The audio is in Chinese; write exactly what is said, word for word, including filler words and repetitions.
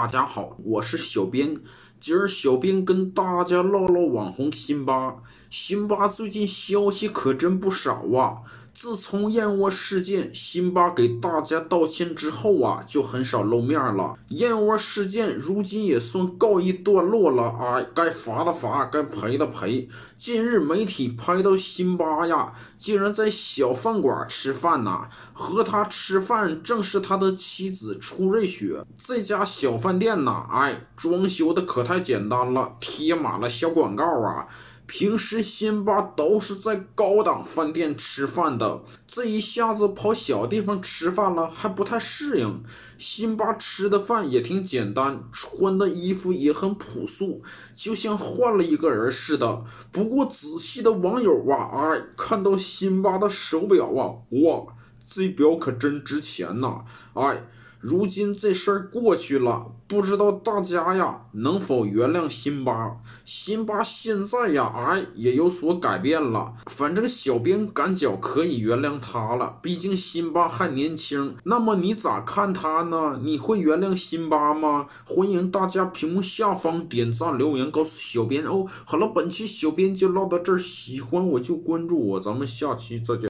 大家好，我是小编。今儿小编跟大家唠唠网红辛巴。辛巴最近消息可真不少啊！自从燕窝事件，辛巴给大家道歉之后啊，就很少露面了。燕窝事件如今也算告一段落了啊，该罚的罚，该赔的赔。近日媒体拍到辛巴呀，竟然在小饭馆吃饭呐、和他吃饭正是他的妻子初瑞雪。这家小饭店呐，哎，装修的可太简单了，贴满了小广告啊。平时辛巴都是在高档饭店吃饭的，这一下子跑小地方吃饭了，还不太适应。辛巴吃的饭也挺简单，穿的衣服也很朴素，就像换了一个人似的。不过仔细的网友啊，哎，看到辛巴的手表啊，哇，这表可真值钱呐！哎，如今这事儿过去了，不知道大家呀能否原谅辛巴？辛巴现在呀，哎，也有所改变了。反正小编感觉可以原谅他了，毕竟辛巴还年轻。那么你咋看他呢？你会原谅辛巴吗？欢迎大家屏幕下方点赞留言告诉小编哦。好了，本期小编就唠到这儿，喜欢我就关注我，咱们下期再见。